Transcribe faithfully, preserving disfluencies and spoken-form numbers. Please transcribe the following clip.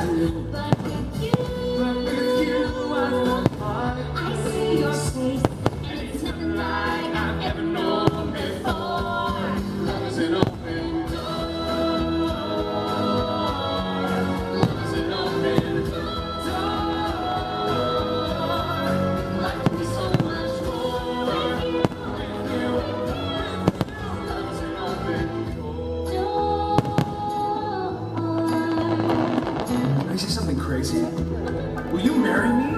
But with you, but with you, I feel hard. I see your face, and it's nothing like I've ever known before. Love is an open door. Love is an open door. Life can be so much more with you. With you, love is an open door. Can I say something crazy? Will you marry me?